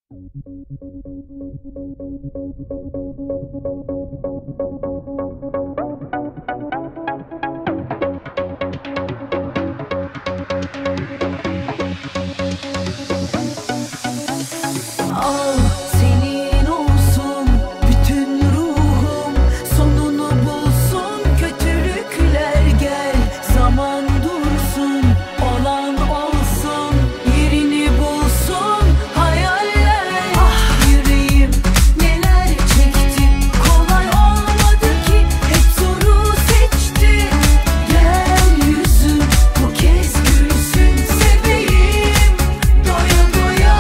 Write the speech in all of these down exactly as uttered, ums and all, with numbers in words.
Al senin olsun bütün ruhum, sonunu bulsun kötülükler, gel zaman dursun, olan olsun, yerini bulsun hayaller. Ah yüreğim neler çekti, kolay olmadı ki, hep zoru seçti. Gel yüzüm bu kez gülsün, seveyim doya doya.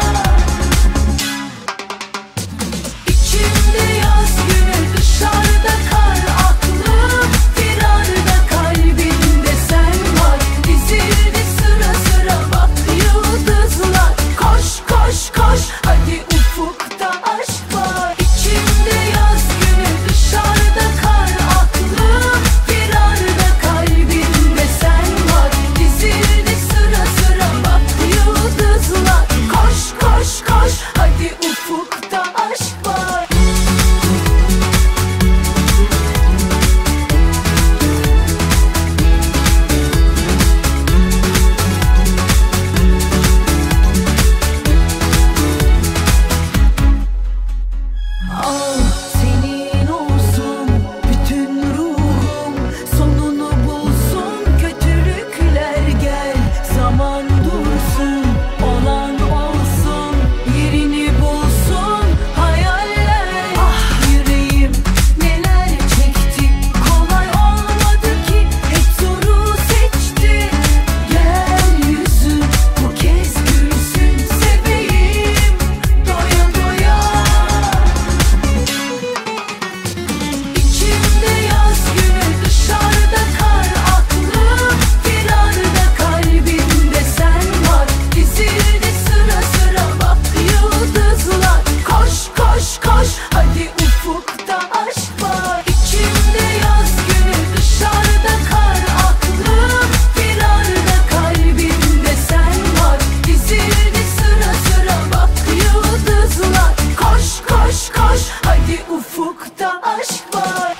İçimde yaz günü, dışarıda kar, aklım firarda, kalbimde sen var. Dizildi sıra sıra bak yıldızlar, koş koş koş hadi ufukta aşk var. İçimde yaz günü, dışarıda kar, aklım firarda, kalbimde sen var. Dizildi sıra sıra bak yıldızlar, koş koş koş hadi ufukta aşk var. Al senin olsun bütün ruhum, sonunu bulsun kötülükler, gel zaman dursun, olan olsun, yerini bulsun hayaller. Ah yüreğim neler çekti, kolay olmadı ki, hep zoru seçti. Gel yüzüm bu kez gülsün, seveyim doya doya. İçimde yaz günü, dışarıda kar, aklım firarda, kalbimde sen var. Dizildi sıra sıra bak yıldızlar, koş koş koş hadi ufukta aşk var. İçimde yaz günü, dışarıda kar, aklım firarda, kalbimde sen var. Dizildi sıra sıra bak yıldızlar, koş koş koş hadi ufukta aşk var.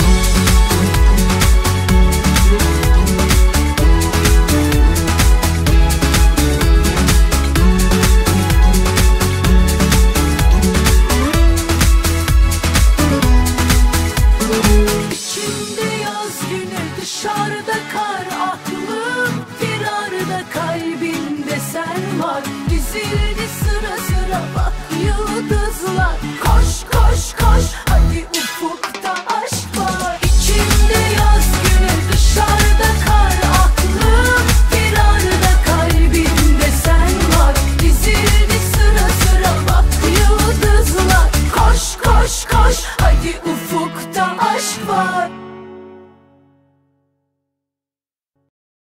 İçimde yaz günü, dışarıda kar, aklım firarda, kalbimde sen var. Dizildi sıra sıra bak yıldızlar, koş koş koş hadi ufukta aşk var. İçimde yaz günü, dışarıda kar, aklım firarda, kalbimde sen var. Dizildi sıra sıra bak yıldızlar, koş koş koş hadi ufukta